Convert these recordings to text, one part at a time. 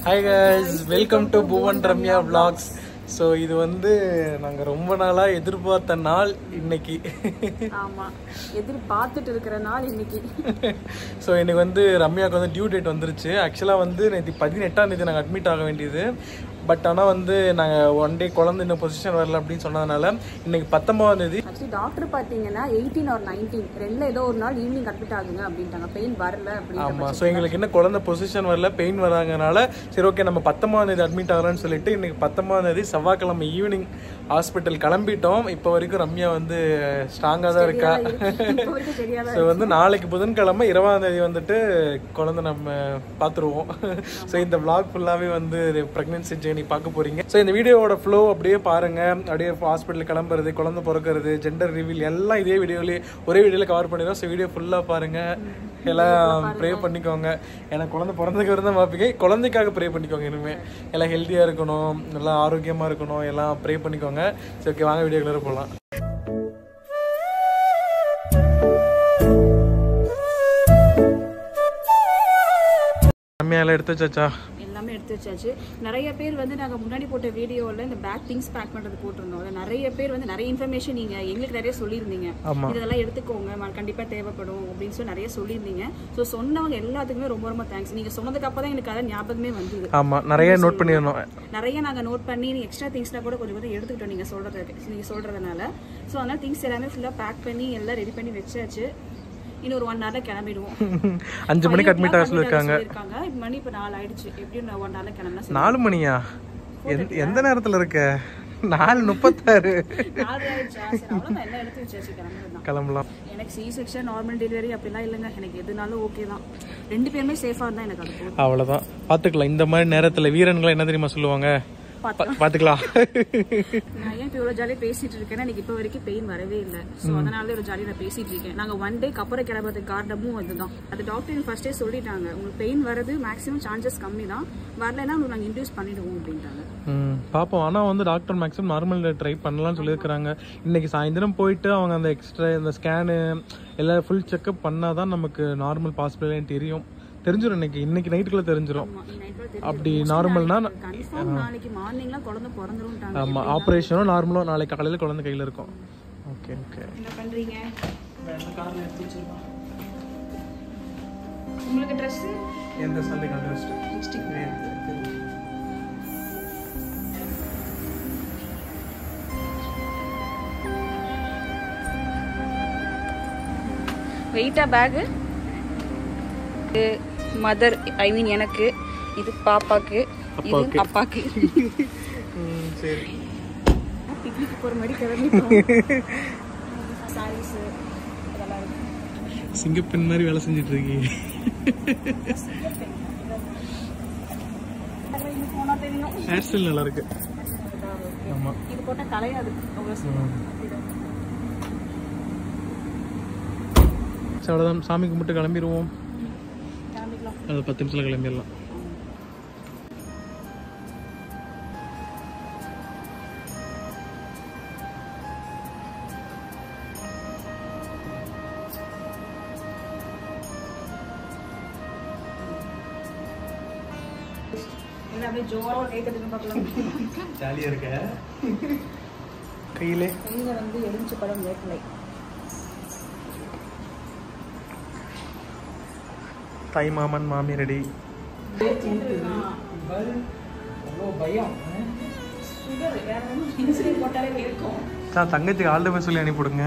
Hi guys, welcome to Bhuvan Ramya Vlogs. So இது வந்து நாங்க ரொம்ப நாளா எதிர்பார்த்த நாள் இன்னைக்கு. ஆமா, எதிர்பார்த்துட்டு இருக்கிற நாள் இன்னைக்கு. ஸோ இன்னைக்கு வந்து ரம்யாவுக்கு வந்து டியூ டேட் வந்துருச்சு. ஆக்சுவலாக வந்து நேற்று 18ஆம் தேதி நாங்கள் அட்மிட் ஆக வேண்டியது. பட் ஆனால் வந்து நாங்கள் ஒன் டே குழந்தை இன்னும் பொசிஷன் வரல அப்படின்னு சொன்னதுனால இன்னைக்கு 19ஆம் தேதி. ஆக்சுவலி டாக்டர் பார்த்தீங்கன்னா 18 or 19 ரெண்டுல ஏதோ ஒரு நாள் ஈவினிங் அட்மிட் ஆகுங்க அப்படின்ட்டாங்க. பெயின் வரல அப்படின்னு. ஆமாம், ஸோ எங்களுக்கு என்ன குழந்தை பொசிஷன் வரல, பெயின் வராங்கனால சரி ஓகே நம்ம 19ஆம் தேதி அட்மிட் ஆகலான்னு சொல்லிட்டு இன்னைக்கு 19ஆம் தேதி செவ்வாய்க்கிழமை ஈவினிங் ஹாஸ்பிட்டல் கிளம்பிட்டோம். இப்போ வரைக்கும் ரம்யா வந்து ஸ்ட்ராங்காக தான் இருக்கா. ஸோ வந்து நாளைக்கு புதன்கிழமை 20ஆம் தேதி வந்துட்டு குழந்தை நம்ம பார்த்துருவோம். ஸோ இந்த vlog ஃபுல்லாகவே வந்து ப்ரெக்னன்சி ஜேர்னி பார்க்க போறீங்க. ஸோ இந்த வீடியோவோட ஃப்ளோ அப்படியே பாருங்க. அப்படியே ஹாஸ்பிட்டல் கிளம்புறது, குழந்தை பிறக்கிறது, ஜெண்டர் ரிவீல் எல்லாம் இதே வீடியோலேயே ஒரே வீடியோவில் கவர் பண்ணிடுறோம். ஸோ வீடியோ ஃபுல்லாக பாருங்க, எல்லாம் ப்ரே பண்ணிக்கோங்க. ஏன்னா குழந்தை பிறந்ததுக்கு தான் பார்ப்பீங்க, குழந்தைக்காக ப்ரே பண்ணிக்கோங்க. இனிமேல் எல்லாம் ஹெல்த்தியாக இருக்கணும், நல்லா ஆரோக்கியமாக இருக்கணும், எல்லாம் ப்ரே பண்ணிக்கோங்க. சரி ஓகே, வாங்க வீடியோக்குள்ளே போகலாம். ரம்யால எடுத்து வச்சாச்சா? எல்லாமே எடுத்து வச்சாச்சு. நிறைய பேர் வந்து நாங்கள் முன்னாடி போட்ட வீடியோவில் இந்த பேக் திங்ஸ் பேக் பண்ணுறது போட்டிருந்தோம். நிறைய பேர் வந்து நிறைய இன்ஃபர்மேஷன் நீங்கள் எங்களுக்கு நிறைய சொல்லியிருந்தீங்க. இதெல்லாம் எடுத்துக்கோங்க, கண்டிப்பாக தேவைப்படும் அப்படின்னு சொல்லி நிறைய சொல்லியிருந்தீங்க. ஸோ சொன்னவங்க எல்லாத்துக்குமே ரொம்ப ரொம்ப தேங்க்ஸ். நீங்கள் சொன்னதுக்கு அப்போ தான் எனக்கு அதை ஞாபகமே வந்தது. ஆமாம், நிறைய நோட் பண்ணிடணும். நிறைய நாங்கள் நோட் பண்ணி எக்ஸ்ட்ரா திங்ஸ்லாம் கூட கொஞ்சம் கொஞ்சம் எடுத்துக்கிட்டோம் நீங்கள் சொல்கிறதுனால. ஸோ அதனால் திங்ஸ் எல்லாமே ஃபுல்லாக பேக் பண்ணி எல்லாம் ரெடி பண்ணி வச்சாச்சு. இன்னும் ஒரு 1 hour கிளம்பிடுவோம். 5 மணிக்கு அட்மிட் ஆக சொல்லிருக்காங்க. மணி இப்ப 4 ஆயிடுச்சு. எப்படியும் 1 hour கிளம்பினா 4 மணியா? எந்த நேரத்துல இருக்க? 4:36 ஆயிடுச்சா? சரி, அவ்வளவுதான், எல்லாம் எடுத்து வச்சாச்சு, கிளம்பலாம். எனக்கு சி செக்ஷன் நார்மல் டெலிவரி அப்படிலாம் இல்லைங்க. எனக்கு எதுனாலும் ஓகே தான். 2 பேருமே சேஃபா இருந்தா எனக்கு அது போதும். அவ்வளவுதான், பாத்துக்கலாம். இந்த மாதிரி நேரத்துல வீரன்களை என்ன தெரியுமா சொல்லுவாங்க? பாத்துக்கலாம். நான் ஏன் இப்போ இவ்வளவு ஜாலியா பேசிட்டு இருக்கேன்னா எனக்கு இப்போ வரைக்கும் பெயின் வரவே இல்லை. ஸோ அதனால ஒரு ஜாலியா நான் பேசிட்டு இருக்கேன். நாங்க 1 டேக்கு அப்புறம் கிளம்புறதுக்கு காரணமும் அதுதான். அது டாக்டர் ஃபர்ஸ்டே சொல்லிட்டாங்க, உங்களுக்கு பெயின் வரது மேக்ஸிமம் சான்சஸ் கம்மி தான், வரலைன்னா உங்களுக்கு நாங்கள் இன்டியூஸ் பண்ணிடுவோம் அப்படின்ட்டாங்க. பாப்போம். ஆனா வந்து டாக்டர் மேக்ஸிமம் நார்மல் ட்ரை பண்ணலாம்னு சொல்லியிருக்காங்க. இன்னைக்கு சாயந்தரம் போயிட்டு அவங்க அந்த எக்ஸ்ட்ரா இந்த ஸ்கேனு எல்லாம் ஃபுல் செக்அப் பண்ணாதான் நமக்கு நார்மல் பாசிபிள் தெரியும். தெரிஞ்சிடும், இன்னைக்கு நைட்டுக்குள்ள தெரிஞ்சிடும். அப்படி நார்மல்னா நாளைக்கு மார்னிங்லாம் குழந்தை பிறந்துரும். ஆமா, ஆபரேஷனும் நார்மலும் நாளைக்கு காலையில குழந்தை கையில இருக்கும். Okay okay. என்ன பண்றீங்க? கார்ல எடுத்து வச்சிருக்கோம். உங்களுக்கு Dress எந்த சண்டே கான்ட்ராஸ்ட்? 60 வெயிட்டா பேக். மதர் ஐ மீன் எனக்கு, இது பாப்பாக்கு, இது அப்பாக்கு. சரி, பிக்னிக் போற மாதிரி கிளம்பிட்டோம். சாரீஸ் அதெல்லாம் இருக்கு. சிங்கப்பெண் மாதிரி வேலை செஞ்சுட்டு இருக்கீங்க. ஹேர் ஸ்டைல் நல்லா இருக்கு. ஆமா, இது போட்டா கலையாது. அவ்வளோதான், சாமி கும்பிட்டு கிளம்பிடுவோம். அது 10 நிமிஷத்துல கிளம்பிடலாம். ஜாலியா இருக்க. கையில வந்து எலுமிச்சை பழம் வேப்பிலை. தாய் மாமன் மாமி ரெடி. தங்கச்சிக்கு ஆல் தி பெஸ்ட் சொல்லி அனுப்பிவிடுங்க.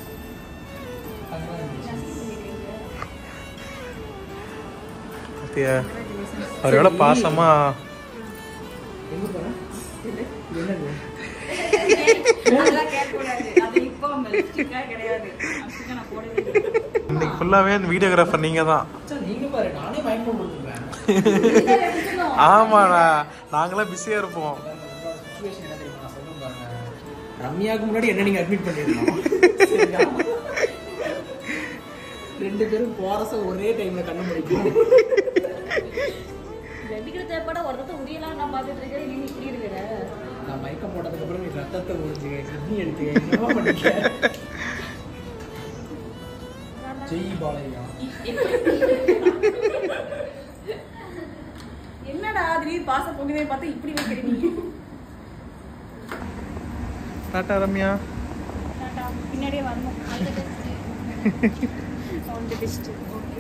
அவர் எவ்வளோ பாசமா இன்னைக்கு ஃபுல்லாவே அந்த வீடியோகிராஃபர் நீங்க தான். ஆமாண்ணா, நாங்களாம் பிஸியா இருப்போம். ரம்யாவுக்கு முன்னாடி என்ன நீங்க அட்மிட் பண்ணிருக்கோம். 2 பேரும் போரச ஒரே டைம்ல கண்ணு முடிக்கும். நான் மயக்கம் போட்டதுக்கு அப்புறம் நீ ரத்தத்தை உறிஞ்சுக்க, கிட்னி எடுத்து என்னவா பண்ணிக்க. ஜெய் பாலையா. என்னடா அது திடீர் பாசம் பொங்குதே பார்த்து இப்படி வைக்கிறீங்க. டாடா ரம்யா. டாடா. பின்னாடியே வரணும். All the best. ஓகே.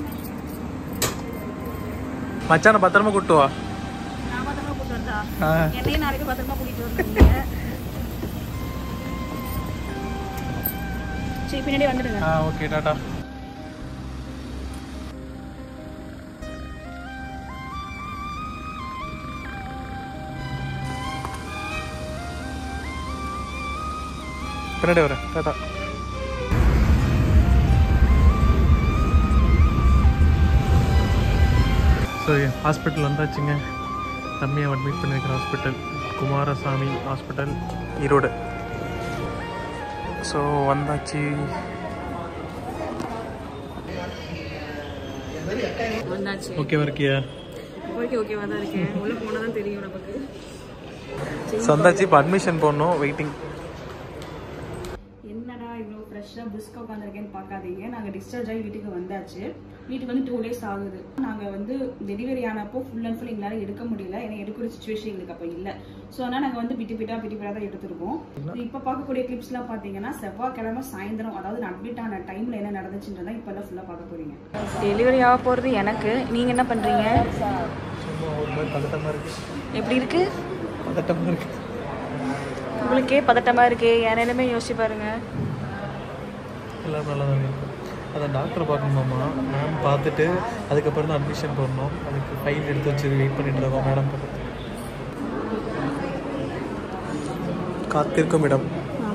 மச்சான பத்திரமா கூட்டு வா. நான் பத்திரமா கூட்டு வரதா? என்னையும் நாளைக்கு பத்திரமா கூட்டிட்டு வரணும். சரி பின்னாடி வந்துடுங்க. Okay tata. பின்னாடி வரேன். டாடா. ஸோ ஹாஸ்பிட்டல் வந்தாச்சுங்க. ரம்யாவை அட்மிட் பண்ணியிருக்கிற hospital Kumarasamy hospital Erode. So வந்தாச்சு. வந்தாச்சு. ஓகேவா இருக்கியா? ஓகேவா தான் இருக்கேன். உள்ள போனால் தான் தெரியும் நமக்கு. வந்தாச்சு. இப்போ அட்மிஷன் போடணும். வெயிட்டிங். என்னடா இவ்வளோ ஃப்ரெஷ்ஷாக பிரிஸ்காக உட்காந்துருக்கேன்னு பார்க்காதீங்க. நாங்கள் டிஸ்சார்ஜ் ஆகி வீட்டுக்கு வந்தாச்சு. வீட்டுக்கு வந்து 2 days ஆகுது. நாங்கள் வந்து டெலிவரி ஆனப்போ ஃபுல் அண்ட் ஃபுல் எங்களால் எடுக்க முடியல. ஏன்னா எடுக்கிற சுச்சுவேஷன் எங்களுக்கு அப்போ இல்லை. ஸோ அதனால் நாங்கள் வந்து பிட்டு தான் எடுத்துருக்கோம். இப்போ பார்க்கக்கூடிய கிளிப்ஸ்லாம் பார்த்தீங்கன்னா செவ்வாய்க்கிழமை சாயந்தரம், அதாவது அட்மிட் ஆன டைமில் என்ன நடந்துச்சுன்றதா இப்போல்லாம் ஃபுல்லாக பார்க்க போகிறீங்க. டெலிவரி ஆக போகிறது எனக்கு. நீங்கள் என்ன பண்ணுறீங்க? எப்படி இருக்கு? பதட்டமாக இருக்கு. உங்களுக்கே பதட்டமாக இருக்கு. என் நிலைமை யோசிச்சு பாருங்க. எல்லாம் நல்லா தான் இருக்கும். அதான் டாக்டரை பார்க்கணுமாம்மா. மேம் பார்த்துட்டு அதுக்கப்புறம் தான் அட்மிஷன் போடணும். அதுக்கு ஃபைல் எடுத்து வச்சு வெயிட் பண்ணிட்டு இருக்கோம் மேடம் பார்த்து. காத்திருக்கும் இடம்.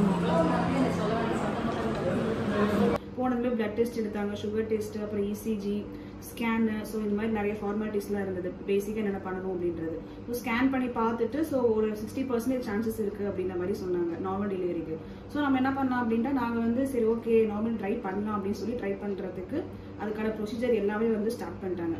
போனதுமே பிளட் டெஸ்ட் எடுத்தாங்க, சுகர் டெஸ்ட், அப்புறம் இசிஜி, ஸ்கேனு. ஸோ இந்த மாதிரி நிறைய ஃபார்மாலிட்டிஸ்லாம் இருந்தது. பேசிக்காக என்னென்ன பண்ணணும் அப்படின்றது. ஸோ ஸ்கேன் பண்ணி பார்த்துட்டு ஸோ ஒரு 60% சான்சஸ் இருக்குது அப்படின்ற மாதிரி சொன்னாங்க நார்மல் டெலிவரிக்கு. ஸோ நம்ம என்ன பண்ணலாம் அப்படின்னா நாங்கள் வந்து சரி ஓகே நார்மல் ட்ரை பண்ணலாம் அப்படின்னு சொல்லி ட்ரை பண்ணுறதுக்கு அதுக்கான ப்ரொசீஜர் எல்லாமே வந்து ஸ்டார்ட் பண்ணிட்டாங்க.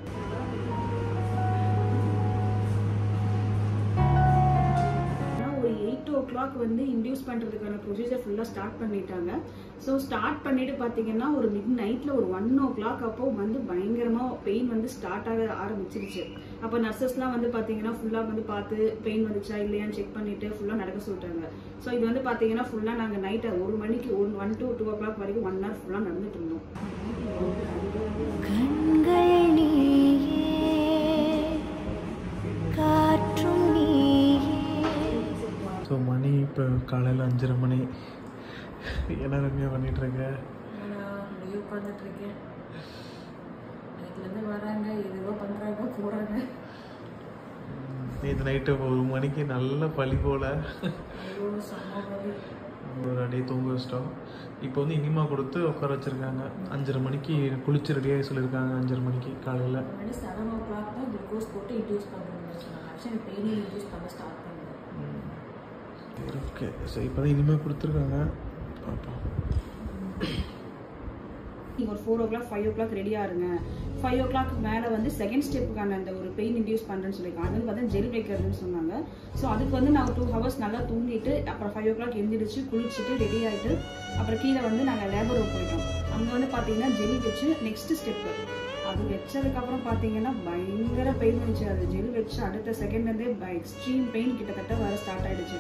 ஒரு 8 o'clock வந்து இன்டியூஸ் பண்ணுறதுக்கான ப்ரொசீஜர் ஃபுல்லாக ஸ்டார்ட் பண்ணிட்டாங்க. ஸோ ஸ்டார்ட் பண்ணிட்டு பார்த்தீங்கன்னா ஒரு மிட் நைட்டில் ஒரு 1 o'clock அப்போ வந்து பயங்கரமாக பெயின் வந்து ஸ்டார்ட் ஆக ஆரம்பிச்சிருச்சு. அப்போ நர்சஸ்லாம் வந்து பார்த்தீங்கன்னா ஃபுல்லாக வந்து பார்த்து பெயின் வந்துச்சா இல்லையான்னு செக் பண்ணிட்டு ஃபுல்லாக நடக்க சொல்லிட்டாங்க. ஸோ இது வந்து பார்த்தீங்கன்னா ஃபுல்லாக நாங்கள் நைட்டை 1 மணிக்கு 1 to 2 o'clock வரைக்கும் 1 hour ஃபுல்லாக நடந்துட்டு இருந்தோம். ஸோ மணி இப்போ காலையில் 5:30 மணி. என்ன ரம்யா பண்ணிகிட்ருக்கேன்? உட்காந்துட்ருக்கேன். அதுலேருந்து வராங்க, எதுவோ பண்ணுறாங்க போகிறாங்க. நேற்று நைட்டு 1 மணிக்கு நல்ல பழி போல் ஒரு அடியே தூங்க வச்சிட்டோம். இப்போ வந்து இனிமா கொடுத்து உட்கார வச்சுருக்காங்க. 5:30 மணிக்கு குளிச்சு ரெடியாகி சொல்லியிருக்காங்க. 5:30 மணிக்கு காலையில் 7 o'clock தான் குளுக்கோஸ் போட்டு இன்டியூஸ் பண்ணுறோம்னு சொன்னாங்க. ஆக்சுவலி பெயினே இன்டியூஸ் பண்ண ஸ்டார்ட் பண்ணுங்க. ஓகே. ஸோ இப்போ தான் இனிமேல் கொடுத்துருக்காங்க. பார்ப்போம். நீங்கள் ஒரு 4 o'clock 5 o'clock ரெடியாக இருங்க. 5 o'clock மேலே வந்து செகண்ட் ஸ்டெப்புக்கான அந்த ஒரு பெயின் இன்டியூஸ் பண்ணுறேன்னு சொல்லியிருக்காங்க. அது வந்து பார்த்தா ஜெல் வைக்கிறதுன்னு சொன்னாங்க. ஸோ அதுக்கு வந்து நாங்கள் 2 hours நல்லா தூங்கிட்டு அப்புறம் 5 o'clock எழுந்திரிச்சு குளிச்சுட்டு ரெடி ஆகிட்டு அப்புறம் கீழே வந்து நாங்கள் லேபர் ரூம் போயிட்டோம். அங்கே வந்து பார்த்தீங்கன்னா ஜெல் வச்சு நெக்ஸ்ட் ஸ்டெப்பு அது வச்சதுக்கப்புறம் பார்த்தீங்கன்னா பயங்கர பெயின் வந்துச்சு. அது ஜெல் வச்சு அடுத்த செகண்ட்லேருந்தே எக்ஸ்ட்ரீம் பெயின் கிட்டத்தட்ட வர ஸ்டார்ட் ஆகிடுச்சு.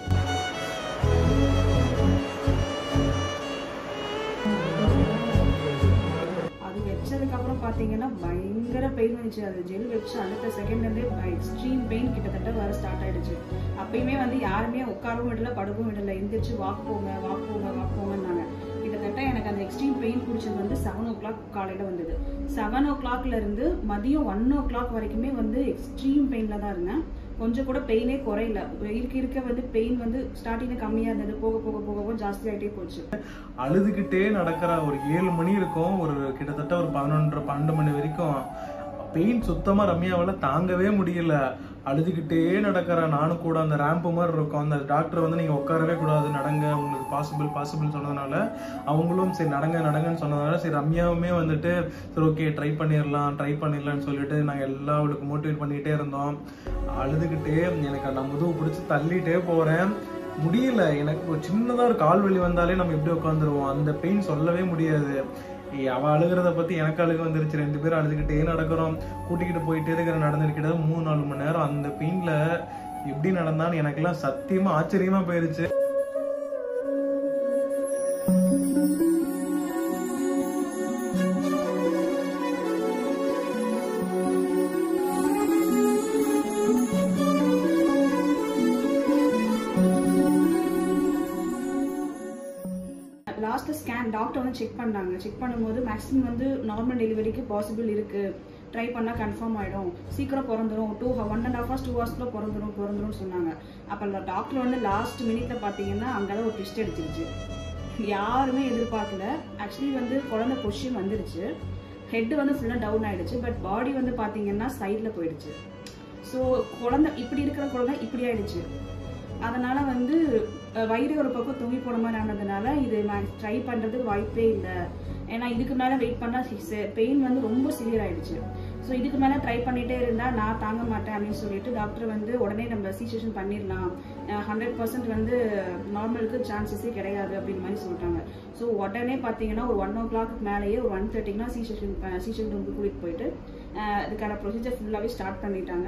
அது வச்சதுக்கப்புறம் பார்த்தீங்கன்னா பயங்கர பெயின் வந்துச்சு. அது ஜெல் வச்சு அடுத்த செகண்ட்லேருந்தே எக்ஸ்ட்ரீம் பெயின் கிட்டத்தட்ட வர ஸ்டார்ட் ஆகிடுச்சு. அப்பயுமே வந்து யாருமே உட்காரவும் விடல, படுக்கவும் விடல. எந்திரிச்சு வாக் போங்கன்னாங்க. கிட்டத்தட்ட எனக்கு அந்த எக்ஸ்ட்ரீம் பெயின் பிடிச்சது வந்து 7 o'clock காலையில் வந்தது. 7 o'clockல இருந்து மதியம் 1 o'clock வரைக்குமே வந்து எக்ஸ்ட்ரீம் பெயினில் தான் இருந்தேன். கொஞ்சம் கூட பெயினே குறையில. இருக்க வந்து பெயின் வந்து ஸ்டார்டிங்ல கம்மியாக இருந்தது, போக போக போக ஜாஸ்தி ஆகிட்டே போச்சு. அழுதுகிட்டே நடக்கிற ஒரு 7 மணி இருக்கும், ஒரு கிட்டத்தட்ட ஒரு 11-12 மணி வரைக்கும் பெயின் சுத்தமாக ரம்யாவால் தாங்கவே முடியல. அழுதுகிட்டே நடக்கிற நானும் கூட அந்த ரேம்பு மாதிரி இருக்கும். அந்த டாக்டர் வந்து நீங்கள் உட்காரவே கூடாது, நடங்க, உங்களுக்கு பாசிபிள் சொன்னதுனால அவங்களும் சரி நடங்கன்னு சொன்னதுனால சரி ரம்யாவுமே வந்துட்டு சரி ஓகே ட்ரை பண்ணிடலான்னு சொல்லிட்டு நாங்கள் எல்லா அவளுக்கு மோட்டிவேட் பண்ணிகிட்டே இருந்தோம். அழுதுகிட்டே எனக்கு நான் முதுகு பிடிச்சி தள்ளிட்டே போகிறேன். முடியல. எனக்கு ஒரு சின்னதாக ஒரு கால் வலி வந்தாலே நம்ம எப்படி உட்காந்துருவோம். அந்த பெயின் சொல்லவே முடியாது. அவள் அழுகிறத பற்றி எனக்கு அழுக வந்துருச்சு. 2 பேரும் அழுதுகிட்டே நடக்கிறோம், கூட்டிக்கிட்டு போயிட்டே இருக்கிற நடந்துருக்கிட்டது 3-4 மணி நேரம். அந்த பெயினில் எப்படி நடந்தான்னு எனக்கெல்லாம் சத்தியமாக ஆச்சரியமாக போயிருச்சு. லாஸ்ட் ஸ்கேன் டாக்டர் வந்து செக் பண்ணாங்க. செக் பண்ணும்போது மேக்ஸிமம் வந்து நார்மல் டெலிவரிக்கு பாசிபிள் இருக்கு, ட்ரை பண்ணால் கன்ஃபார்ம் ஆகிடும், சீக்கிரம் பிறந்துடும், 1.5 hours 2 hours பிறந்துடும் சொன்னாங்க. அப்போ டாக்டர் வந்து லாஸ்ட் மினிட்ல பார்த்தீங்கன்னா அங்கதான் ஒரு ட்விஸ்ட் எடுத்துருச்சு. யாருமே எதிர்பார்க்கல. ஆக்சுவலி வந்து குழந்தை பொசிஷன் வந்துருச்சு, ஹெட் வந்து ஃபுல்லாக டவுன் ஆயிடுச்சு, பட் பாடி வந்து பார்த்தீங்கன்னா சைடில் போயிடுச்சு. ஸோ குழந்தை இப்படி இருக்கிற குழந்தை இப்படி ஆயிடுச்சு. அதனால வந்து வயிறு ஒரு பக்கம் தொங்கி போன மாதிரி ஆனதுனால இது நான் ட்ரை பண்ணுறதுக்கு வாய்ப்பே இல்லை. ஏன்னா இதுக்கு மேலே வெயிட் பண்ணால் பெயின் வந்து ரொம்ப சிவியர் ஆயிடுச்சு. ஸோ இதுக்கு மேலே ட்ரை பண்ணிகிட்டே இருந்தால் நான் தாங்க மாட்டேன் அப்படின்னு சொல்லிட்டு டாக்டர் வந்து உடனே நம்ம C-செக்ஷன் பண்ணிடலாம், 100% வந்து நார்மலுக்கு சான்சஸே கிடையாது அப்படின்னு மாதிரி சொல்லிட்டாங்க. ஸோ உடனே பார்த்தீங்கன்னா ஒரு 1 o'clock மேலேயே ஒரு 1:30க்குனா C-செக்ஷன் ரூமுக்கு கூட்டிகிட்டு போயிட்டு அதுக்கான ப்ரொசீஜர் ஃபுல்லாகவே ஸ்டார்ட் பண்ணிட்டாங்க.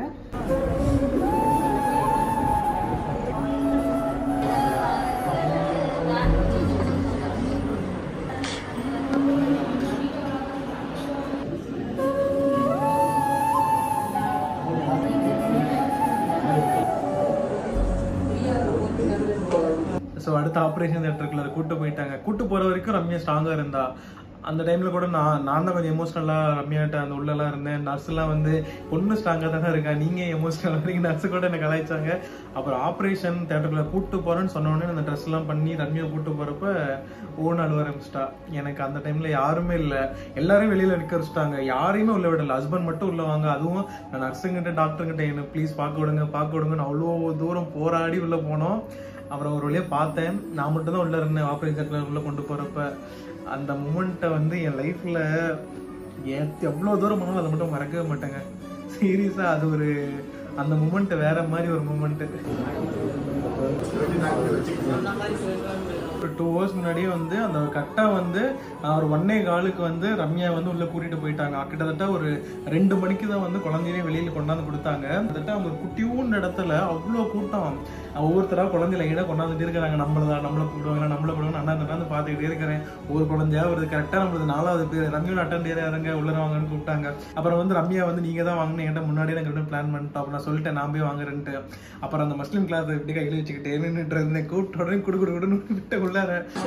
ஸோ அடுத்த ஆப்ரேஷன் தியேட்டருக்குள்ள கூட்டு போயிட்டாங்க. கூட்டு போகிற வரைக்கும் ரம்யா ஸ்ட்ராங்காக இருந்தா. அந்த டைமில் கூட நான் தான் கொஞ்சம் எமோஷ்னலாக ரம்யாட்ட அந்த உள்ளெல்லாம் இருந்தேன். நர்ஸ்லாம் வந்து பொண்ணு ஸ்ட்ராங்காக தானே இருக்கா, நீங்கள் எமோஷ்னலாக இருக்கீங்க, நர்ஸு கூட என்னை கலாய்ச்சாங்க. அப்புறம் ஆப்ரேஷன் தியேட்டருக்குள்ள கூட்டு போகிறேன்னு சொன்ன உடனே அந்த ட்ரெஸ்லாம் பண்ணி ரம்யா கூட்டு போகிறப்ப ஓன் அழுவ ஆரம்பிச்சிட்டா. எனக்கு அந்த டைமில் யாருமே இல்லை, எல்லாரையும் வெளியில் நிற்க வச்சுட்டாங்க, யாரையுமே உள்ள விடலை. ஹஸ்பண்ட் மட்டும் உள்ள வாங்க, அதுவும் நான் நர்ஸுங்கிட்ட டாக்டருங்கிட்ட என்ன ப்ளீஸ் பார்க்க விடுங்கன்னு அவ்வளோ தூரம் போராடி உள்ளே போனோம். அப்புறம் ஒரு வழியாக பார்த்தேன். நான் மட்டும் தான் உள்ளே இருந்தேன் ஆப்ரேஷன் தியேட்டருக்குள்ள உள்ளே கொண்டு போகிறப்ப. அந்த மூமெண்ட்டை வந்து என் லைஃப்பில் எவ்வளோ தூரம் போனாலும் அதை மட்டும் மறக்கவே மாட்டேங்க. சீரியஸாக அது ஒரு அந்த மூமெண்ட்டு வேற மாதிரி ஒரு மூமெண்ட்டு. ஒரு 2 hours முன்னாடியே வந்து அந்த கரெக்டாக வந்து ஒரு 1.25 வந்து ரம்யா வந்து உள்ளே கூட்டிகிட்டு போயிட்டாங்க. கிட்டத்தட்ட ஒரு 2 மணிக்கு தான் வந்து குழந்தையே வெளியில் கொண்டாந்து கொடுத்தாங்க. கிட்டத்தட்ட அவங்க குட்டியூன்னு இடத்துல அவ்வளோ கூட்டம், ஒவ்வொருத்தராக குழந்தையில இடம் கொண்டாந்துட்டு இருக்கிறாங்க. நம்மளை கூப்பிடுவாங்க அண்ணா பார்த்துக்கிட்டே இருக்கிறேன். ஒரு குழந்தையா ஒரு கரெக்டாக நம்மளுக்கு 4வது பேர் ரம்யா அட்டன் இறங்க உள்ள வாங்கன்னு கூப்பிட்டாங்க. அப்புறம் வந்து ரம்யா வந்து நீங்கள் தான் வாங்கணும் என்கிட்ட முன்னாடியே நாங்கள் பிளான் பண்ணிட்டோம். அப்புறம் நான் சொல்லிட்டேன் நான் போய் வாங்குறேன்ட்டு. அப்புறம் அந்த முஸ்லீம் கிளாஸ் எப்படி கையில் வச்சுக்கிட்டு நின்றுட்டு இருந்தேன். கூப்பிட்ட உடனே குடுன்னு விட்ட உள்ளார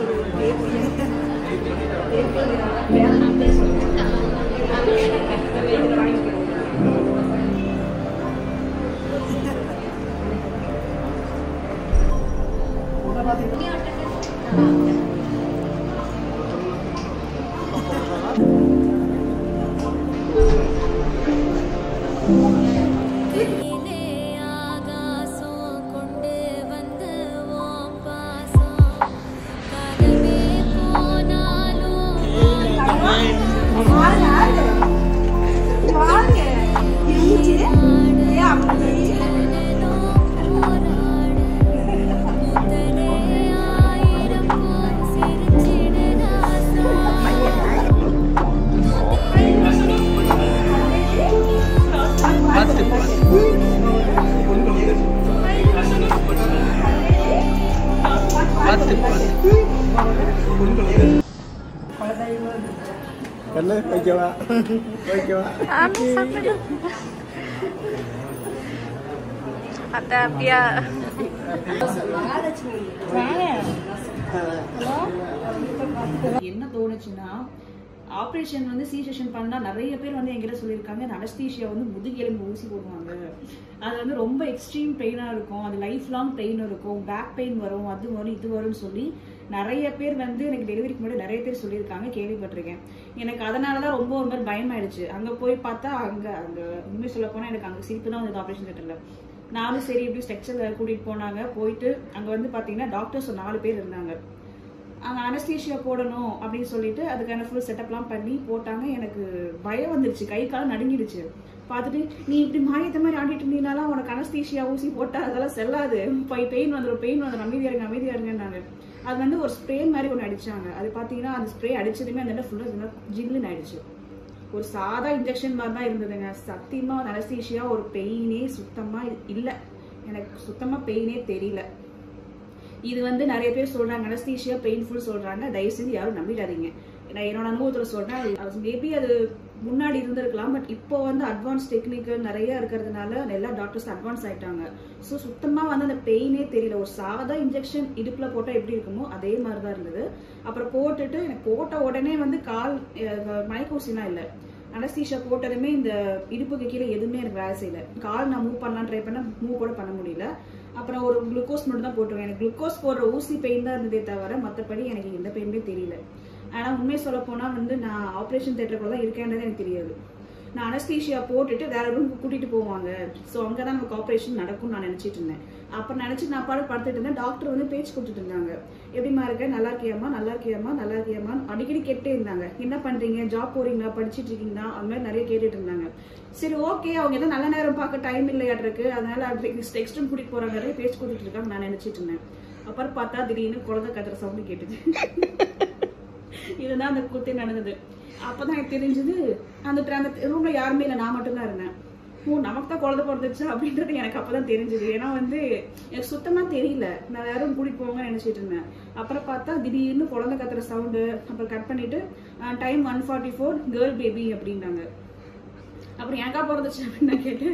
என்ன தோணுச்சுன்னா ஆப்ரேஷன் வந்து C-செக்ஷன் பண்ணா நிறைய பேர் வந்து என்கிட்ட சொல்லியிருக்காங்க இந்த அனஸ்தீஷியா வந்து முதுகெலும்பு ஊசி போடுவாங்க, அது வந்து ரொம்ப எக்ஸ்ட்ரீம் பெயினா இருக்கும், அது லைஃப் லாங் பெயின் இருக்கும், பேக் பெயின் வரும், அது வரும் இது வரும்னு சொல்லி நிறைய பேர் வந்து எனக்கு டெலிவரிக்கு முன்னாடி நிறைய பேர் சொல்லியிருக்காங்க, கேள்விப்பட்டிருக்கேன். எனக்கு அதனாலதான் ரொம்ப ஒரு மாதிரி பயமாயிடுச்சு. அங்க போய் பார்த்தா அங்க உண்மை சொல்ல போனா எனக்கு அங்க சிரிப்பு தான் வந்து ஆப்ரேஷன் தியேட்டர்ல. நானும் சரி இப்படி ஸ்ட்ரக்சர் கூட்டிட்டு போனாங்க. போயிட்டு அங்க வந்து பாத்தீங்கன்னா டாக்டர்ஸ் 4 பேர் இருந்தாங்க. அங்கே அனஸ்தீஷியா போடணும் அப்படின்னு சொல்லிட்டு அதுக்கான ஃபுல் செட்டப்லாம் பண்ணி போட்டாங்க. எனக்கு பயம் வந்துருச்சு, கை காலம் நடுங்கிடுச்சு. பார்த்துட்டு நீ இப்படி மாறியத்த மாதிரி ஆடிட்டு இருந்தீங்கனாலும் உனக்கு அனஸ்தீஷியா ஊசி போட்டா அதெல்லாம் செல்லாது, பெயின் வந்துடும் அமைதியா இருங்கன்னாங்க. அது வந்து ஒரு ஸ்ப்ரே மாதிரி ஒன்று அடிச்சாங்க. அது பார்த்தீங்கன்னா அந்த ஸ்ப்ரே அடிச்சதுமே அந்த ஃபுல்லாக ஜில்லுன்னு ஆயிடுச்சு. ஒரு சாதா இன்ஜெக்ஷன் மாதிரி தான் இருந்ததுங்க. சத்தியமா அனஸ்தீஷியா ஒரு பெயினே சுத்தமா இல்லை, எனக்கு சுத்தமா பெயினே தெரியல. இது வந்து நிறைய பேர் சொல்றாங்க அனஸ்தீஷியா பெயின்ஃபுல் சொல்றாங்க, தயவு செஞ்சு யாரும் நம்பிடாதீங்க. நான் என்னோட அனுபவத்துல சொல்றேன், மேபி அது முன்னாடி இருந்திருக்கலாம், பட் இப்போ வந்து அட்வான்ஸ் டெக்னிக்கல் நிறைய இருக்கிறதுனால எல்லா டாக்டர்ஸ் அட்வான்ஸ் ஆயிட்டாங்க. ஸோ சுத்தமா வந்து அந்த பெயினே தெரியல. ஒரு சாதா இன்ஜெக்ஷன் இடுப்புல போட்டா எப்படி இருக்குமோ அதே மாதிரிதான் இருந்தது. அப்புறம் போட்டுட்டு எனக்கு போட்ட உடனே வந்து கால் மயக்க ஊசிலாம் இல்லை, அனஸ்தீஷியா போட்டதுமே இந்த இடுப்புக்கு கீழே எதுவுமே எனக்கு வேலை செய்யல. கால் நான் மூவ் பண்ணலாம் ட்ரை பண்ண மூவ் கூட பண்ண முடியல. அப்புறம் ஒரு குளுக்கோஸ் மட்டும் தான் போட்டுருவேன். எனக்கு குளுக்கோஸ் போடுற ஊசி பெயின் தான் இருந்ததே தவிர மற்றபடி எனக்கு எந்த பெயினுமே தெரியல. ஆனால் உண்மையை சொல்ல போனா வந்து நான் ஆப்ரேஷன் தியேட்டருக்குள்ள தான் இருக்கேன்றது எனக்கு தெரியாது. நான் அனஸ்தீஷியா போட்டுட்டு வேற ரூமுக்கு கூட்டிட்டு போவாங்க, ஸோ அங்கதான் நமக்கு ஆப்ரேஷன் நடக்கும்னு நான் நினைச்சிட்டு இருந்தேன். அப்ப நினைச்சு நான் படுத்துட்டு இருந்தேன். டாக்டர் வந்து பேச்சு கொடுத்துட்டு இருந்தாங்க, எப்படிமா இருக்க, நல்லா இருக்கியாமா அடிக்கடி கேட்டே இருந்தாங்க. என்ன பண்றீங்க, ஜாப் போறீங்களா, படிச்சுட்டு இருக்கீங்களா, அந்த மாதிரி நிறைய கேட்டுட்டு இருந்தாங்க. சரி ஓகே, அவங்க ஏதோ நல்ல நேரம் பார்க்க டைம் இல்லையாட்டிருக்கு, அதனால நெக்ஸ்ட் டைம் கூட்டிட்டு போறாங்க, நிறைய பேச்சு கொடுத்துட்டு இருக்காங்க நான் நினைச்சிட்டு இருந்தேன். அப்புறம் பார்த்தா திடீர்னு குழந்தை கத்துற சவுண்ட் கேட்டுது. இதுதான் அந்த குத்தி நடந்தது. அப்பதான் எனக்கு தெரிஞ்சது அந்த ரூம்ல யாருமே இல்லை, நான் மட்டும்தான் இருந்தேன். நமக்கு தான் குழந்தை பிறந்துச்சு அப்படின்றது எனக்கு அப்பதான் தெரிஞ்சது. ஏன்னா வந்து எனக்கு சுத்தமா தெரியல, நான் யாரும் கூட்டிட்டு போவாங்கன்னு நினைச்சிட்டு இருந்தேன். அப்புறம் பார்த்தா திடீர்னு குழந்தை கத்துற சவுண்டு. அப்புறம் கட் பண்ணிட்டு டைம் 1:44 கேர்ள் பேபி அப்படின்னாங்க. அப்புறம் எனக்கா பிறந்துச்சு அப்படின்னு நான் கேட்டேன்.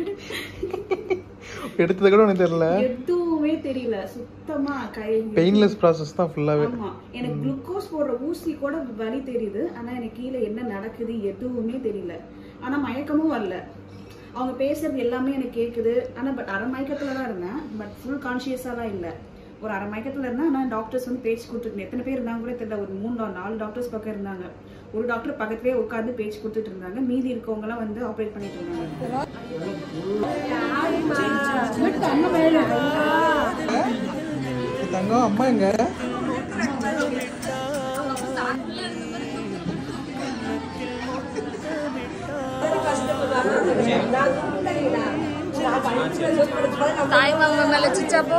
எடுத்தது கூட எனக்கு தெரியல, எதுவுமே தெரியல சுத்தமா. பெயின்லெஸ் ப்ராசஸ் தான் ஃபுல்லாவே. ஆமா, எனக்கு குளுக்கோஸ் போடுற ஊசி கூட வலி தெரியுது, ஆனா எனக்கு கீழே என்ன நடக்குது எதுவுமே தெரியல. ஆனா மயக்கமும் வரல, அவங்க பேசுறது எல்லாமே எனக்கு கேக்குது. ஆனா பட் அரை மயக்கத்துலதான் இருந்தேன், பட் ஃபுல் கான்சியஸாலாம் இல்ல. ஒரு அரை மயக்கத்துல இருந்தா. ஆனா டாக்டர்ஸ் வந்து பேச்சு கொடுத்துட்டு, எத்தனை பேர் இருந்தாங்க கூட தெரியல, ஒரு 3-4 டாக்டர்ஸ் பக்கம் இருந்தாங்க. ஒரு டாக்டர் பக்கத்துலயே உட்காந்து பேச்சு கொடுத்துட்டு இருந்தாங்க, மீதி இருக்கவங்க எல்லாம் வந்து ஆப்ரேட் பண்ணிட்டு இருந்தாங்க. தங்கம் அம்மா எங்க? தாய் மாமா மேல சிச்சாப்போ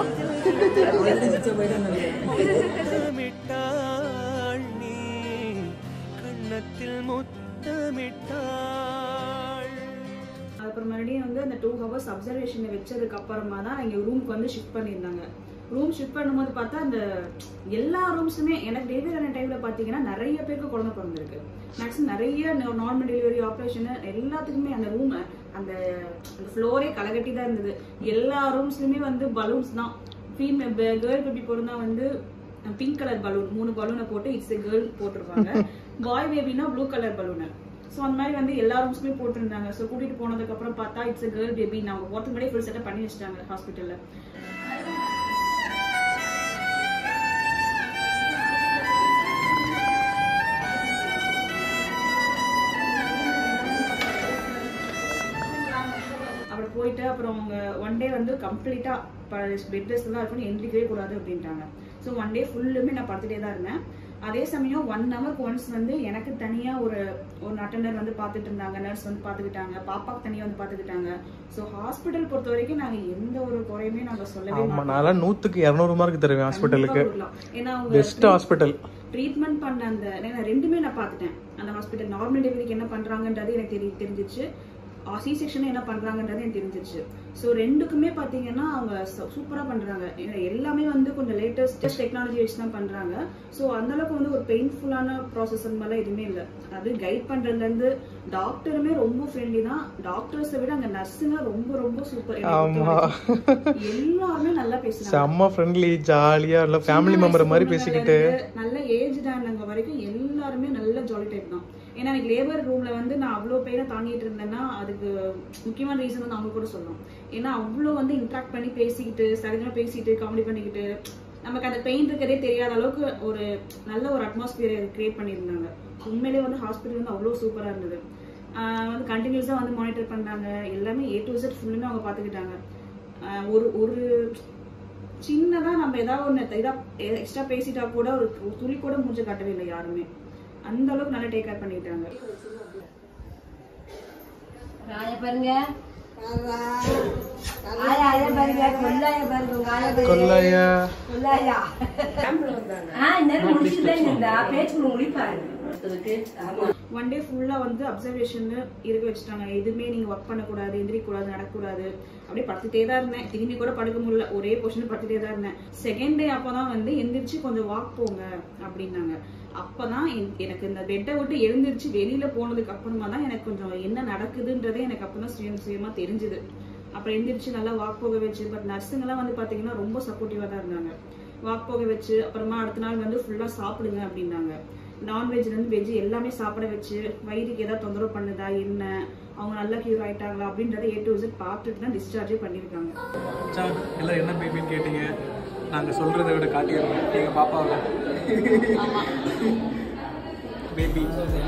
அப்புறம் மறுபடியும் வந்து அந்த 2 hours அப்சர்வேஷன் வச்சதுக்கு அப்புறமா தான் இங்க ரூமுக்கு வந்து ஷிஃப்ட் பண்ணியிருந்தாங்க. ரூம் ஷிஃப்ட் பண்ணும்போது பார்த்தா அந்த எல்லா ரூம்ஸுமே எனக்கு டெலிவரி டைம்ல பாத்தீங்கன்னா நிறைய பேருக்கு குழந்தை பிறந்திருக்கு. மேக்ஸிமம் நிறைய நார்மல் டெலிவரி ஆப்ரேஷன் எல்லாத்துக்குமே அந்த ரூம் அந்த ஃப்ளோரே களைகட்டி தான் இருந்தது. எல்லா ரூம்ஸ்லயுமே வந்து பலூன்ஸ் தான். கேர்ள் பேபி பிறந்தா வந்து பிங்க் கலர் பலூன் 3 பலூனை போட்டு இட்ஸ் எ கேர்ள் போட்டிருப்பாங்க. பாய் பேபினா ப்ளூ கலர் பலூனு. ஸோ அந்த மாதிரி வந்து எல்லா ரூம்ஸுமே போட்டிருந்தாங்க. ஸோ கூட்டிட்டு போனதுக்கு அப்புறம் பார்த்தா இட்ஸ் எ கேர்ள் பேபி. நாங்கள் போறதுக்கு முன்னாடியே ஃபுல் செட்டப் பண்ணி வச்சிட்டாங்க ஹாஸ்பிட்டல்ல. போயிட்டு அப்புறம் அவங்க ஒன் டே வந்து கம்ப்ளீட்டா பெட் ரெஸ்ட் தான் இருக்கணும், எந்திரிக்கவே கூடாது அப்படின்ட்டாங்க. ஸோ ஒன் டே ஃபுல்லுமே நான் படுத்துட்டே தான் இருந்தேன். அதே சமயம் 1 hour ஒன்ஸ் வந்து எனக்கு தனியா ஒரு அட்டெண்டர் வந்து பாத்துட்டு இருந்தாங்க, நர்ஸ் வந்து பாத்துக்கிட்டாங்க, பாப்பாக்கு தனியா வந்து பாத்துக்கிட்டாங்க. ஸோ ஹாஸ்பிட்டல் பொறுத்த வரைக்கும் நாங்க எந்த ஒரு குறையுமே நாங்க சொல்லவே மாட்டோம். நான் 100க்கு 200 மார்க் தருவேன் ஹாஸ்பிட்டலுக்கு. ஏன்னா அவங்க பெஸ்ட் ஹாஸ்பிட்டல் ட்ரீட்மெண்ட் பண்ண அந்த ரெண்டுமே நான் பாத்துட்டேன். அந்த ஹாஸ்பிட்டல் நார்மல் டெலிவரிக்கு என்ன பண்றாங்கன்றது எனக்கு தெரிஞ்சிச்சு, சி செக்ஷன் என்ன பண்றாங்கன்றது எனக்கு தெரிஞ்சிச்சு. ஸோ ரெண்டுக்குமே பாத்தீங்கன்னா அவங்க சூப்பரா பண்றாங்க. எல்லாமே வந்து கொஞ்சம் லேட்டஸ்ட் டெக்னாலஜி வச்சு தான் பண்றாங்க. ஸோ அந்த அளவுக்கு வந்து ஒரு பெயின்ஃபுல்லான ப்ராசஸ் மேல எதுவுமே இல்லை. அது கைட் பண்றதுல இருந்து டாக்டருமே ரொம்ப ஃப்ரெண்ட்லி தான். டாக்டர்ஸை விட அங்க நர்ஸுங்க ரொம்ப ரொம்ப சூப்பர். எல்லாருமே நல்லா பேசுறாங்க, செம்ம ஃப்ரெண்ட்லி, ஜாலியா இல்ல ஃபேமிலி மெம்பர் மாதிரி பேசிக்கிட்டு. நல்ல ஏஜ் ஆனவங்க வரைக்கும் எல்லாருமே நல்ல ஜாலி டைப் தான். ஏன்னா எனக்கு லேபர் ரூம்ல வந்து நான் அவ்வளோ பெயினை தாங்கிட்டு இருந்தேன்னா அதுக்கு முக்கியமான ரீசன் வந்து அவங்க கூட சொல்லணும். ஏன்னா அவ்வளோ வந்து இன்ட்ராக்ட் பண்ணி பேசிக்கிட்டு சரிதமா பேசிட்டு காமெடி பண்ணிக்கிட்டு நமக்கு அந்த பெயின் இருக்கிறதே தெரியாத அளவுக்கு ஒரு நல்ல ஒரு அட்மாஸ்பியர் கிரியேட் பண்ணியிருந்தாங்க. உண்மையிலேயே வந்து ஹாஸ்பிட்டல் வந்து அவ்வளோ சூப்பரா இருந்தது. வந்து கண்டினியூஸா வந்து மானிட்டர் பண்ணாங்க, எல்லாமே A to Z ஃபுல்லுமே அவங்க பாத்துக்கிட்டாங்க. ஒரு சின்னதா நம்ம ஏதாவது ஒண்ணு எக்ஸ்ட்ரா பேசிட்டா கூட ஒரு துளி கூட மூஞ்ச காட்டவே இல்லை யாருமே. அந்த அளவுக்கு நல்லா டேக் கேர் பண்ணிட்டாங்க. பாருங்க ஒன் டே ஃபுல்லா வந்து அப்சர்வேஷன் இருக்க வச்சுட்டாங்க. எதுவுமே நீங்க ஒர்க் பண்ணக்கூடாது, எந்திரிக்க கூடாது, நடக்கக்கூடாது. அப்படியே படுத்துட்டே தான் இருந்தேன். திரும்பி கூட படுக்க முடியல, ஒரே பொசிஷன் படுத்துட்டே தான் இருந்தேன். செகண்ட் டே அப்பதான் வந்து எந்திரிச்சு கொஞ்சம் வாக் போங்க அப்படின்னாங்க. அப்பதான் எனக்கு இந்த பெட்டை விட்டு எழுந்திரிச்சு வெளியில போனதுக்கு அப்புறமா தான் எனக்கு கொஞ்சம் என்ன நடக்குதுன்றதே எனக்கு அப்பதான் சுயமா தெரிஞ்சுது. அப்புறம் எந்திரிச்சு நல்லா வாக் போக வச்சு, பட் நர்ஸுங்கெல்லாம் வந்து பாத்தீங்கன்னா ரொம்ப சப்போர்ட்டிவா தான் இருந்தாங்க. வாக் போக வச்சு அப்புறமா அடுத்த நாள் வந்து ஃபுல்லா சாப்பிடுங்க அப்படின்னாங்க. நான்வெஜ்ல இருந்து வெஜ் எல்லாமே சாப்பிட வச்சு, வயிறுக்கு ஏதாவது தொந்தரவு பண்ணுதா என்ன, அவங்க நல்லா கியூர் ஆயிட்டாங்களா அப்படின்றத A to Z பார்த்துட்டு தான் டிஸ்சார்ஜே பண்ணிருக்காங்க. எல்லாம் என்ன பேபின்னு கேட்டீங்க, நாங்க சொல்றதை விட காட்டிடுறோம். எங்க பாப்பாவை பேபி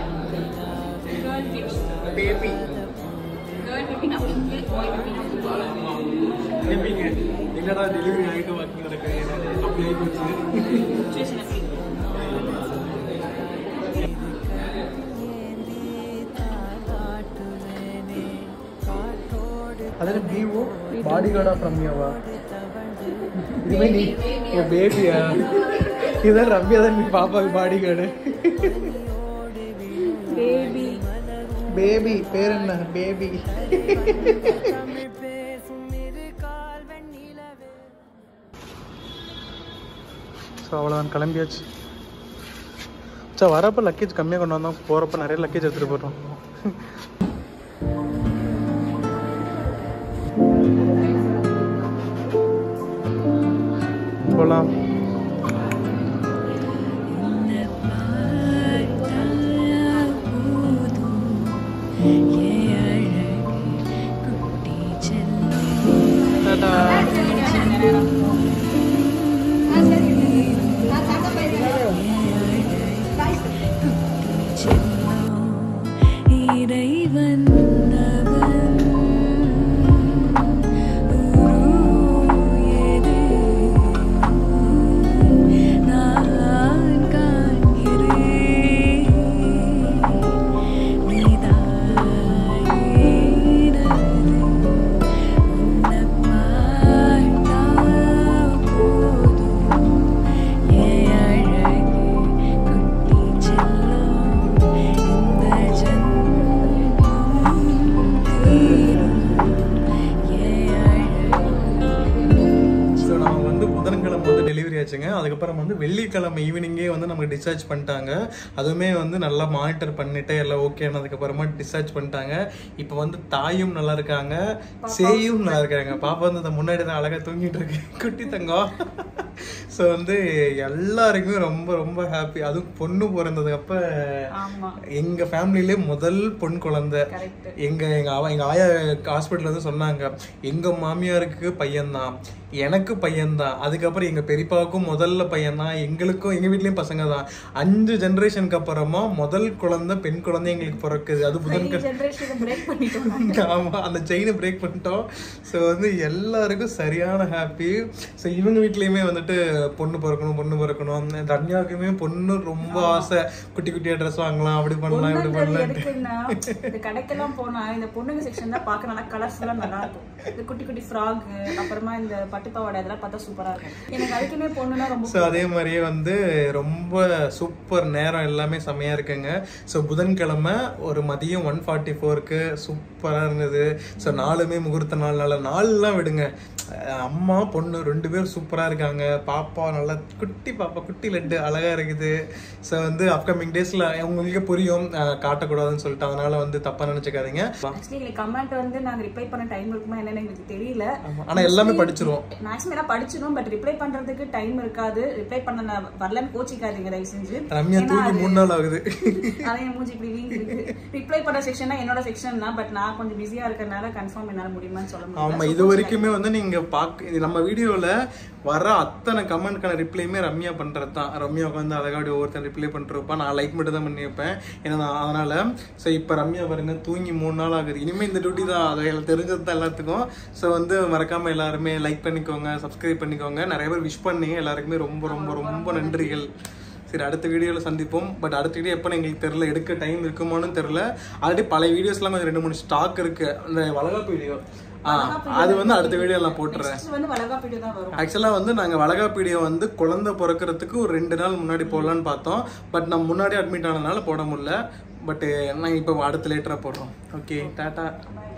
பேபி பேபிங்க என்னடா டெலிவரி ஆகிட்டு ஒர்க் நடக்கு அப்படி ஆகி போச்சு. அதில் பிஓ பாடி கார்டா ரம்யாவா? இதுவே நீ பேபியா? இதுதான் ரம்யா தான் நீ பாப்பாவுக்கு பாடி கார்டு. பேபி பேபி பேர் என்ன? பேபி. ஸோ அவ்வளோதான், கிளம்பியாச்சு. சார் வரப்போ லக்கேஜ் கம்மியாக கொண்டு வந்தோம், போகிறப்ப நிறைய லக்கேஜ் எடுத்துகிட்டு போகிறோம். போகலாம். அதுக்கப்புறம் வந்து வெள்ளிக்கிழமை ஈவினிங்கே வந்து நமக்கு டிஸ்சார்ஜ் பண்ணிட்டாங்க. அதுவுமே வந்து நல்லா மானிட்டர் பண்ணிட்டு எல்லாம் ஓகே ஆனதுக்கப்புறமா டிஸ்சார்ஜ் பண்ணிட்டாங்க. இப்போ வந்து தாயும் நல்லா இருக்காங்க, சேயும் நல்லா இருக்காங்க. பாப்பா வந்து முன்னாடி தான் அழகாக தூங்கிட்டு இருக்கு, குட்டி தங்கம். ஸோ வந்து எல்லாருக்குமே ரொம்ப ரொம்ப ஹாப்பி. அதுவும் பொண்ணு பிறந்ததுக்கப்ப எங்க ஃபேமிலியிலே முதல் பொன் குழந்தை. எங்க ஆயா ஹாஸ்பிட்டல் வந்து சொன்னாங்க, எங்க மாமியாருக்கு பையன்தான், எனக்கு பையன்தான், அதுக்கப்புறம் எங்க பெரியப்பாவுக்கும் முதல்ல பையன்தான், எங்களுக்கும் எங்க வீட்லயும் பசங்க தான். 5 ஜெனரேஷனுக்கு அப்புறமா முதல் குழந்தை பெண் குழந்தை எங்களுக்கு பிறக்குது. அது ஆமா, அந்த செயினை பிரேக் பண்ணிட்டோம். ஸோ வந்து எல்லாருக்கும் சரியான ஹாப்பி. ஸோ இவங்க வீட்லயுமே வந்துட்டு பொண்ணு பிறக்கணும். ரம்யாவுக்குமே பொண்ணு ரொம்ப ஆசை, குட்டி குட்டியா ட்ரெஸ் வாங்கலாம், அப்படி பண்ணலாம், இப்படி பண்ணலாம். இந்த கடைக்கெல்லாம் போனா இந்த பொண்ணுங்க செக்ஷன் தான் பார்க்க நல்லா கலர்ஃபுல்லா நல்லா இருக்கும். இந்த குட்டி குட்டி ஃப்ராக், அப்புறமா இந்த பட்டுப்பாவாடை அதெல்லாம் பார்த்தா சூப்பரா இருக்கும். எனக்கு அதுக்குமே பொண்ணுனா ரொம்ப. ஸோ அதே மாதிரியே வந்து ரொம்ப சூப்பர் நேரம் எல்லாமே செமையா இருக்குங்க. ஸோ புதன்கிழமை ஒரு மதியம் 1:44க்கு சூப்பரா இருந்தது. ஸோ நாளுமே முகூர்த்த நாள்லாம் விடுங்க, அம்மா பொண்ணு 2 பேரும் சூப்பரா இருக்காங்க. பாப்பா நல்லா குட்டி பாப்பா, குட்டி லட்டு அழகா இருக்குது. ஸோ வந்து அப்கமிங் டேஸ்ல உங்களுக்கு புரியும், காட்டக்கூடாதுன்னு சொல்லிட்டு, அதனால வந்து தப்பா நினைச்சுக்காதீங்க. கமெண்ட் வந்து நாங்க ரிப்ளை பண்ண டைம் இருக்குமா என்னன்னு எனக்கு தெரியல. ஆனா எல்லாமே படிச்சிருவோம், மேக்ஸிமம் எல்லாம் படிச்சிரும். பட் ரிப்ளை பண்றதுக்கு டைம் இருக்காது. ரிப்ளை பண்ண வரலன்னு கோச்சிக்காதீங்க தயவு செஞ்சு. ரம்யா தூக்கி 3 நாள் ஆகுது. அதையும் மூஞ்சி இப்படி வீங்கி இருக்கு. ரிப்ளை பண்ண செக்ஷன் என்னோட செக்ஷன் தான். பட் நான் கொஞ்சம் பிஸியா இருக்கறனால கன்ஃபார்ம் என்னால முடியுமான்னு சொல்ல முடியல. ஆமா, இது வரைக்குமே வந்து நீங்க நம்ம வீடியோல வர அத்தனை கமெண்ட்கான ரிப்ளைமே ரம்யா பண்றது தான். ரம்யாவுக்கு வந்து அழகாடி ஒவ்வொருத்தர் ரிப்ளை பண்ணிருப்பா, நான் லைக் மட்டும் தான் பண்ணி வைப்பேன். ஏன்னா அதனால ஸோ இப்போ ரம்யா பாருங்க தூங்கி 3 நாள் ஆகுது. இனிமே இந்த டியூட்டி தான், அதை தெரிஞ்சது தான் எல்லாத்துக்கும். ஸோ வந்து மறக்காம எல்லாருமே லைக் பண்ணி பண்ணிக்கோங்க, சப்ஸ்கிரைப் பண்ணிக்கோங்க. நிறைய பேர் விஷ் பண்ணீங்க, எல்லாருக்குமே ரொம்ப ரொம்ப ரொம்ப நன்றிகள். சரி, அடுத்த வீடியோவில் சந்திப்போம். பட் அடுத்த வீடியோ எப்போன்னு எங்களுக்கு தெரில, எடுக்க டைம் இருக்குமான்னு தெரில. ஆல்ரெடி பழைய வீடியோஸ்லாம் கொஞ்சம் 2-3 ஸ்டாக் இருக்குது. அந்த வளகாப்பு வீடியோ அது வந்து அடுத்த வீடியோ நான் போட்டுறேன். ஆக்சுவலாக வந்து நாங்கள் வளகாப்பு வீடியோ வந்து குழந்தை பிறக்கிறதுக்கு ஒரு 2 நாள் முன்னாடி போடலான்னு பார்த்தோம். பட் நம்ம முன்னாடி அட்மிட் ஆனதுனால போட முடியல. பட் நான் இப்போ அடுத்த லேட்டராக போடுறோம். Okay, tata.